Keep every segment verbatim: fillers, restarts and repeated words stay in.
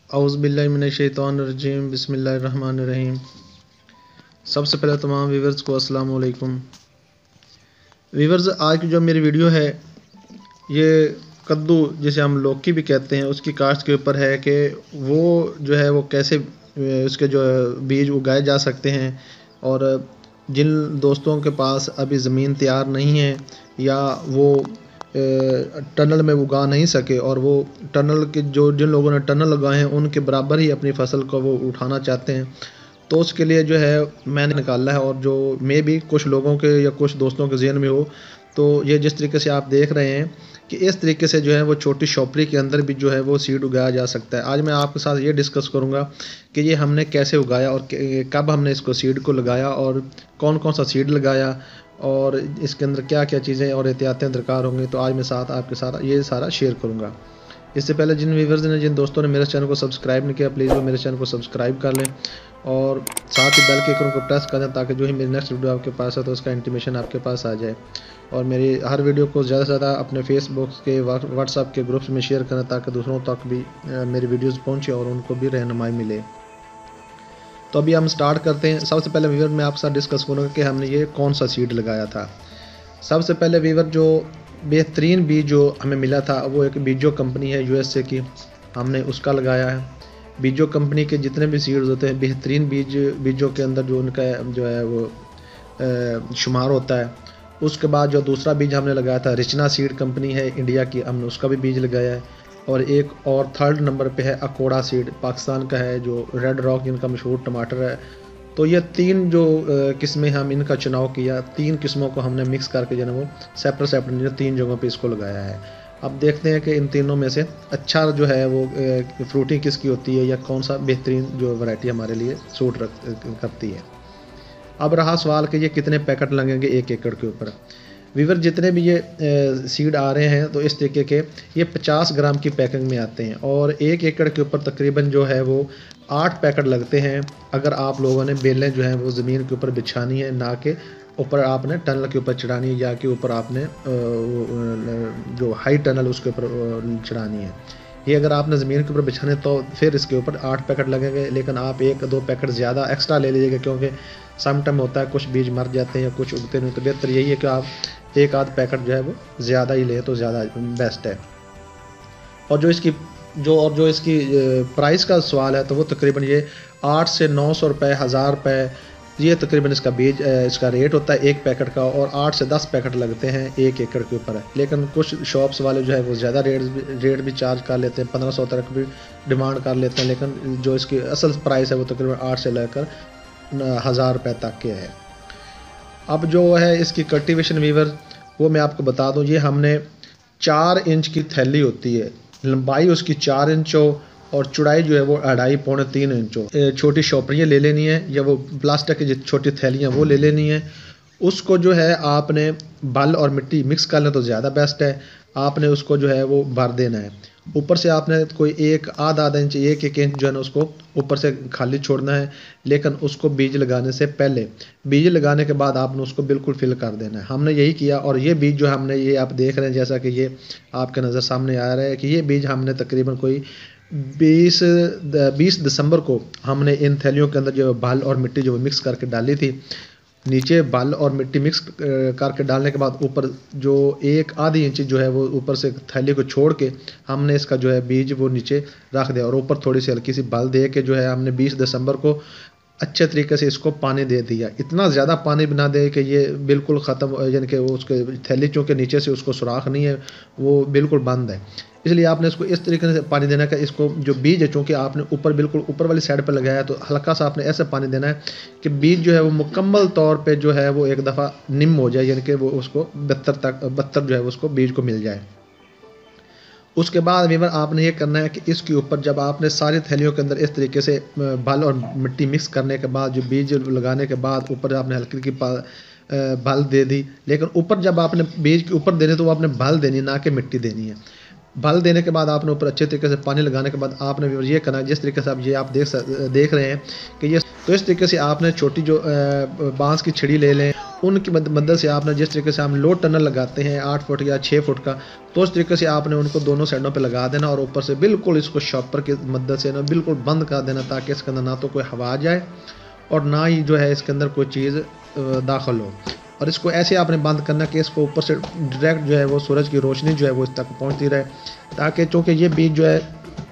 औज़ुबिल्लाहिमिनश्शैतानिर्रजीम बिस्मिल्लाहिर्रहमानिर्रहीम। सबसे पहले तमाम व्यूवर्स को अस्सलाम वालेकुम। व्यूवर्स, आज की जो मेरी वीडियो है ये कद्दू जिसे हम लौकी भी कहते हैं उसकी काश्त के ऊपर है कि वो जो है वो कैसे उसके जो बीज उगाए जा सकते हैं, और जिन दोस्तों के पास अभी ज़मीन तैयार नहीं है या वो टनल में उगा नहीं सके और वो टनल के जो जिन लोगों ने टनल लगाए हैं उनके बराबर ही अपनी फ़सल को वो उठाना चाहते हैं, तो उसके लिए जो है मैंने निकाला है। और जो मे भी कुछ लोगों के या कुछ दोस्तों के ज़हन में हो, तो ये जिस तरीके से आप देख रहे हैं कि इस तरीके से जो है वो छोटी शॉपरी के अंदर भी जो है वो सीड उगाया जा सकता है। आज मैं आपके साथ ये डिस्कस करूँगा कि ये हमने कैसे उगाया और कब हमने इसको सीड को लगाया और कौन कौन सा सीड लगाया और इसके अंदर क्या क्या चीज़ें और एहतियातें दरकार होंगी। तो आज मैं साथ आपके साथ ये सारा शेयर करूँगा। इससे पहले जिन व्यूवर्स ने जिन दोस्तों ने मेरे चैनल को सब्सक्राइब नहीं किया, प्लीज़ वो मेरे चैनल को सब्सक्राइब कर लें और साथ ही बेल के आइकन को प्रेस कर दें ताकि जो ही मेरी नेक्स्ट वीडियो आपके पास है तो उसका इंटीमेशन आपके पास आ जाए। और मेरी हर वीडियो को ज़्यादा से ज़्यादा अपने फेसबुक के व्हाट्सएप के ग्रुप्स में शेयर करें ताकि दूसरों तक भी मेरी वीडियोज़ पहुँचे और उनको भी रहनुमाई मिले। तो अभी हम स्टार्ट करते हैं। सबसे पहले व्यूवर मैं आपके साथ डिस्कस करूँगा कि हमने ये कौन सा सीड लगाया था। सबसे पहले व्यूवर जो बेहतरीन बीज जो हमें मिला था वो एक बीजो कंपनी है यूएसए की, हमने उसका लगाया है। बीजो कंपनी के जितने भी सीड्स होते हैं बेहतरीन बीज बीजों के अंदर जो उनका जो है वो शुमार होता है। उसके बाद जो दूसरा बीज हमने लगाया था रिचना सीड कंपनी है इंडिया की, हमने उसका भी बीज लगाया है। और एक और थर्ड नंबर पे है अकोड़ा सीड, पाकिस्तान का है, जो रेड रॉक जिनका मशहूर टमाटर है। तो ये तीन जो किस्में हम इनका चुनाव किया, तीन किस्मों को हमने मिक्स करके जो है वो सेपरेट सेपरेट तीन जगहों पे इसको लगाया है। अब देखते हैं कि इन तीनों में से अच्छा जो है वो फ्रूटिंग किसकी होती है या कौन सा बेहतरीन जो वैरायटी हमारे लिए सूट रख करती है। अब रहा सवाल कि ये कितने पैकेट लगेंगे एक एकड़ के ऊपर। वीवर जितने भी ये सीड आ रहे हैं तो इस तरीके के ये पचास ग्राम की पैकिंग में आते हैं और एक एकड़ के ऊपर तकरीबन जो है वो आठ पैकेट लगते हैं। अगर आप लोगों ने बेलें जो हैं वो ज़मीन के ऊपर बिछानी है, ना कि ऊपर आपने टनल के ऊपर चढ़ानी है या कि ऊपर आपने जो हाई टनल उसके ऊपर चढ़ानी है। ये अगर आपने ज़मीन के ऊपर बिछाने तो फिर इसके ऊपर आठ पैकेट लगेंगे, लेकिन आप एक दो पैकेट ज़्यादा एक्स्ट्रा ले लीजिएगा क्योंकि सम टाइम होता है कुछ बीज मर जाते हैं या कुछ उगते नहीं। तो बेहतर यही है कि आप एक आध पैकेट जो है वो ज़्यादा ही ले तो ज़्यादा बेस्ट है। और जो इसकी जो और जो इसकी प्राइस का सवाल है तो वो तकरीबन ये आठ से नौ सौ रुपये हज़ार रुपये ये तकरीबन इसका बीज इसका रेट होता है एक पैकेट का, और आठ से दस पैकेट लगते हैं एक एकड़ के ऊपर। लेकिन कुछ शॉप्स वाले जो है वो ज़्यादा रेट रेट भी चार्ज कर लेते हैं, पंद्रह सौ तक भी डिमांड कर लेते हैं, लेकिन जो इसकी असल प्राइस है वो तकरीबन आठ से लेकर हज़ार रुपये तक के है। अब जो है इसकी कल्टीवेशन वीवर वो मैं आपको बता दूं, ये हमने चार इंच की थैली होती है, लंबाई उसकी चार इंच हो और चौड़ाई जो है वो अढ़ाई पौने तीन इंच हो। छोटी शॉपरियाँ ले लेनी है या वो प्लास्टिक की छोटी थैलियाँ वो ले लेनी है। उसको जो है आपने बाल और मिट्टी मिक्स कर लें तो ज़्यादा बेस्ट है। आपने उसको जो है वो भर देना है। ऊपर से आपने कोई एक आधा आधा इंच एक एक इंच जो है ना उसको ऊपर से खाली छोड़ना है, लेकिन उसको बीज लगाने से पहले बीज लगाने के बाद आपने उसको बिल्कुल फिल कर देना है। हमने यही किया और ये बीज जो हमने ये आप देख रहे हैं जैसा कि ये आपके नज़र सामने आ रहा है कि ये बीज हमने तकरीबन कोई बीस बीस दिसंबर को हमने इन थैलियों के अंदर जो बाल और मिट्टी जो मिक्स करके डाली थी। नीचे बाल और मिट्टी मिक्स करके डालने के बाद ऊपर जो एक आधी इंच जो है वो ऊपर से थैली को छोड़ के हमने इसका जो है बीज वो नीचे रख दिया और ऊपर थोड़ी सी हल्की सी बाल दे के जो है हमने बीस दिसंबर को अच्छे तरीके से इसको पानी दे दिया। इतना ज़्यादा पानी बना दे कि ये बिल्कुल ख़त्म, यानी कि वो उसके थैली चूँकि नीचे से उसको सुराख नहीं है वो बिल्कुल बंद है, इसलिए आपने इसको इस तरीके से पानी देना है कि इसको जो बीज है चूँकि आपने ऊपर बिल्कुल ऊपर वाली साइड पर लगाया है तो हल्का सा आपने ऐसे पानी देना है कि बीज जो है वो मुकम्मल तौर पे जो है वो एक दफ़ा निम हो जाए, यानी कि वो उसको बहत्तर तक बहत्तर जो है उसको बीज को मिल जाए। उसके बाद वीवर आपने ये करना है कि इसके ऊपर जब आपने सारी थैलियों के अंदर इस तरीके से बाल और मिट्टी मिक्स करने के बाद जो बीज लगाने के बाद ऊपर आपने हल्की की बाल दे दी, लेकिन ऊपर जब आपने बीज के ऊपर देने तो वो आपने बाल देनी ना कि मिट्टी देनी है। बल देने के बाद आपने ऊपर अच्छे तरीके से पानी लगाने के बाद आपने ये करना है जिस तरीके से आप ये आप देख देख रहे हैं कि ये, तो इस तरीके से आपने छोटी जो बांस की छड़ी ले लें, उनकी मदद से आपने जिस तरीके से हम लो टनल लगाते हैं आठ फुट या छः फुट का, तो उस तरीके से आपने उनको दोनों साइडों पे लगा देना और ऊपर से बिल्कुल इसको शॉपर की मदद से ना बिल्कुल बंद कर देना, ताकि इसके अंदर ना तो कोई हवा जाए और ना ही जो है इसके अंदर कोई चीज़ दाखिल हो। और इसको ऐसे आपने बंद करना कि इसको ऊपर से डायरेक्ट जो है वो सूरज की रोशनी जो है वो इस तक पहुंचती रहे, ताकि चूँकि ये बीज जो है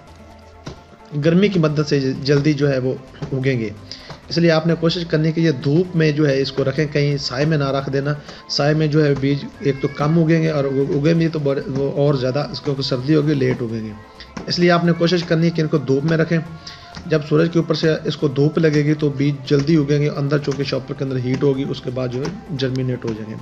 गर्मी की मदद से जल्दी जो है वो उगेंगे। इसलिए आपने कोशिश करनी कि ये धूप में जो है इसको रखें, कहीं साए में ना रख देना। साए में जो है बीज एक तो कम उगेंगे और उगेंगे तो वो और ज़्यादा, इसको सर्दी होगी लेट उगेंगे। इसलिए आपने कोशिश करनी है कि इनको धूप में रखें। जब सूरज के ऊपर से इसको धूप लगेगी तो बीज जल्दी उगेंगे, अंदर चूँकि शॉपर के अंदर हीट होगी, उसके बाद जो है जर्मिनेट हो जाएंगे।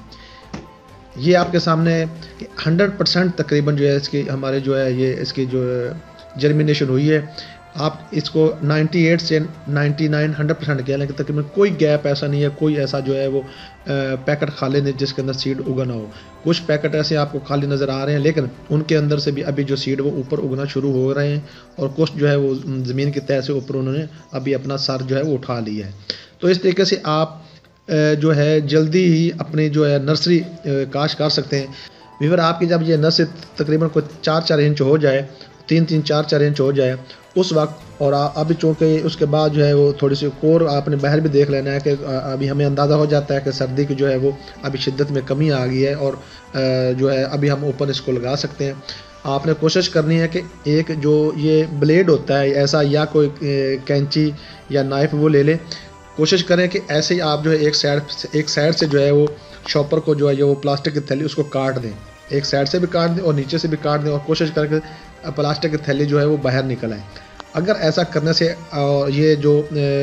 ये आपके सामने हंड्रेड परसेंट तकरीबन जो है इसकी हमारे जो है ये इसकी जो जर्मिनेशन हुई है। आप इसको अट्ठानवे से निन्यानवे हंड्रेड परसेंट कह लें कि तकरीबन कोई गैप ऐसा नहीं है, कोई ऐसा जो है वो पैकेट खाली नहीं जिसके अंदर सीड उगा ना हो। कुछ पैकेट ऐसे आपको खाली नज़र आ रहे हैं, लेकिन उनके अंदर से भी अभी जो सीड वो ऊपर उगना शुरू हो रहे हैं और कुछ जो है वो ज़मीन की तह से ऊपर उन्होंने अभी अपना सर जो है वो उठा लिया है। तो इस तरीके से आप जो है जल्दी ही अपनी जो है नर्सरी काश कर सकते हैं। वीवर आपकी जब ये नर्सरी तकरीबन कोई चार चार इंच हो जाए, तीन तीन चार चार इंच हो जाए उस वक्त, और अभी चूँकि उसके बाद जो है वो थोड़ी सी कोर आपने बाहर भी देख लेना है कि अभी हमें अंदाज़ा हो जाता है कि सर्दी की जो है वो अभी शिद्दत में कमी आ गई है और जो है अभी हम ऊपर इसको लगा सकते हैं। आपने कोशिश करनी है कि एक जो ये ब्लेड होता है ऐसा या कोई कैंची या नाइफ वो ले लें। कोशिश करें कि ऐसे ही आप जो है एक साइड एक साइड से जो है वो शॉपर को जो है वो प्लास्टिक की थैली उसको काट दें, एक साइड से भी काट दें और नीचे से भी काट दें, और कोशिश करें कि प्लास्टिक की थैली जो है वो बाहर निकल आए। अगर ऐसा करने से ये जो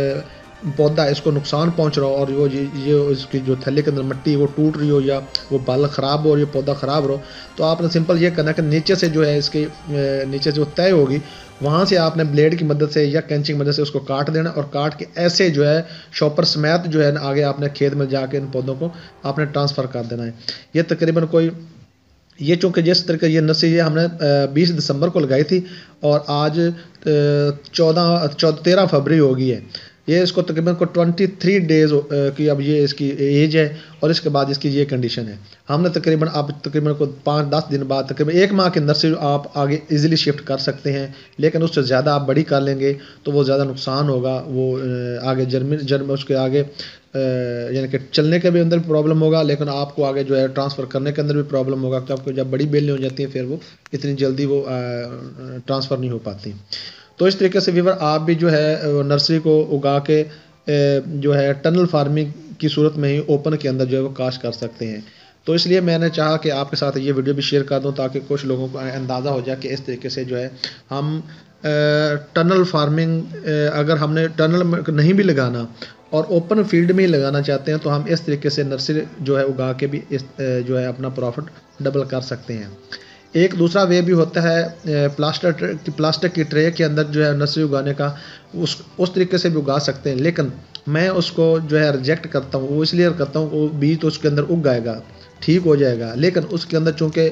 पौधा है इसको नुकसान पहुंच रहा हो और वो ये ये इसकी जो थैली के अंदर मिट्टी वो टूट रही हो या वो बाल ख़राब हो और ये पौधा ख़राब हो, तो आपने सिंपल ये करना कि नीचे से जो है इसके नीचे जो तय होगी वहाँ से आपने ब्लेड की मदद से या कैंची की मदद से उसको काट देना और काट के ऐसे जो है शॉपर समेत जो है आगे आपने खेत में जाके इन पौधों को आपने ट्रांसफ़र कर देना है। ये तकरीबन कोई ये चूँकि जिस तरह की ये नर्सरी है हमने बीस दिसंबर को लगाई थी और आज चौदह चौदह तेरह फरवरी हो गई है। ये इसको तकरीबन को तेईस डेज़ की अब ये इसकी एज है और इसके बाद इसकी ये कंडीशन है। हमने तकरीबन अब तकरीबन को पाँच दस दिन बाद तकरीबन एक माह के नर्सरी आप आगे इजीली शिफ्ट कर सकते हैं, लेकिन उससे ज़्यादा आप बड़ी कर लेंगे तो वो ज़्यादा नुकसान होगा। वो आगे जर्मी जर्म उसके आगे यानी कि चलने के भी अंदर भी प्रॉब्लम होगा, लेकिन आपको आगे जो है ट्रांसफ़र करने के अंदर भी प्रॉब्लम होगा, क्योंकि जब बड़ी बेलें हो जाती हैं फिर वो इतनी जल्दी वो ट्रांसफ़र नहीं हो पाती। तो इस तरीके से वीवर आप भी जो है नर्सरी को उगा के जो है टनल फार्मिंग की सूरत में ही ओपन के अंदर जो है वो काश कर सकते हैं। तो इसलिए मैंने चाहा कि आपके साथ ये वीडियो भी शेयर कर दूं ताकि कुछ लोगों को अंदाज़ा हो जाए कि इस तरीके से जो है हम टनल फार्मिंग अगर हमने टनल नहीं भी लगाना और ओपन फील्ड में ही लगाना चाहते हैं तो हम इस तरीके से नर्सरी जो है उगा के भी इस जो है अपना प्रॉफिट डबल कर सकते हैं। एक दूसरा वे भी होता है प्लास्टर की प्लास्टिक की ट्रे के अंदर जो है नर्सरी उगाने का, उस उस तरीके से भी उगा सकते हैं, लेकिन मैं उसको जो है रिजेक्ट करता हूँ। वो इसलिए करता हूँ वो बीज तो उसके अंदर उग जाएगा, ठीक हो जाएगा, लेकिन उसके अंदर चूँकि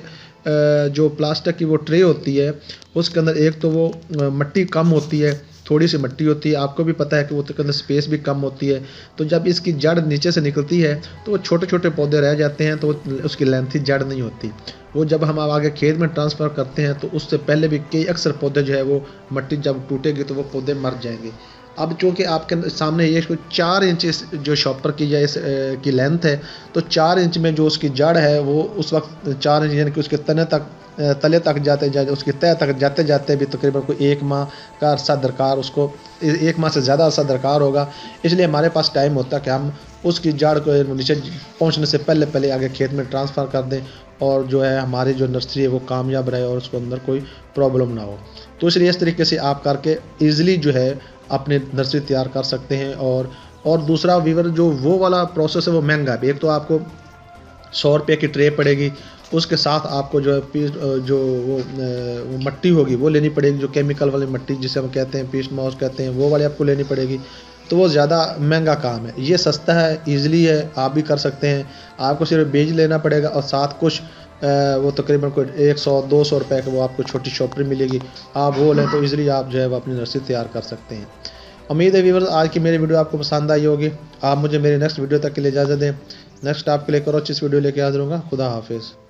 जो प्लास्टिक की वो ट्रे होती है उसके अंदर एक तो वो मिट्टी कम होती है, थोड़ी सी मिट्टी होती है, आपको भी पता है कि वो उसके अंदर स्पेस भी कम होती है। तो जब इसकी जड़ नीचे से निकलती है तो वो छोटे छोटे पौधे रह जाते हैं, तो उसकी लेंथी जड़ नहीं होती। वो जब हम आगे खेत में ट्रांसफ़र करते हैं तो उससे पहले भी कई अक्सर पौधे जो है वो मिट्टी जब टूटेगी तो वो पौधे मर जाएंगे। अब चूँकि आपके सामने ये कोई चार इंच जो शॉपर की या इस की लेंथ है, तो चार इंच में जो उसकी जड़ है वो उस वक्त चार इंच यानी कि उसके तने तक तले तक जाते जाते उसकी तह तक जाते जाते भी तकरीबन कोई एक माह का अरसा दरकार, उसको एक माह से ज़्यादा अरसा दरकार होगा। इसलिए हमारे पास टाइम होता है कि हम उसकी जड़ को नीचे पहुंचने से पहले पहले आगे खेत में ट्रांसफ़र कर दें और जो है हमारी जो नर्सरी है वो कामयाब रहे और उसके अंदर कोई प्रॉब्लम ना हो। तो इसलिए इस तरीके से आप करके ईज़िली जो है अपने नर्सरी तैयार कर सकते हैं। और और दूसरा वीवर जो वो वाला प्रोसेस है वो महंगा है। एक तो आपको सौ रुपये की ट्रे पड़ेगी, उसके साथ आपको जो है पीस जो वो, वो मट्टी होगी वो लेनी पड़ेगी, जो केमिकल वाली मट्टी जिसे हम कहते हैं पीस्ट माउस कहते हैं, वो वाली आपको लेनी पड़ेगी। तो वो ज़्यादा महंगा काम है। ये सस्ता है, ईज़िली है, आप भी कर सकते हैं। आपको सिर्फ बीज लेना पड़ेगा और साथ कुछ वो तकरीबन कोई एक सौ दो सौ रुपये का वो आपको छोटी शॉपरी मिलेगी। आप वो लें तो ईज़िली आप जो है वो अपनी नर्सरी तैयार कर सकते हैं। उम्मीद है व्यूअर्स आज की मेरी वीडियो आपको पसंद आई होगी। आप मुझे मेरे नेक्स्ट वीडियो तक के लिए इजाज़त दें। नेक्स्ट आपके लिए करो अच्छी वीडियो लेके हाजिर होगा। खुदा हाफिज़।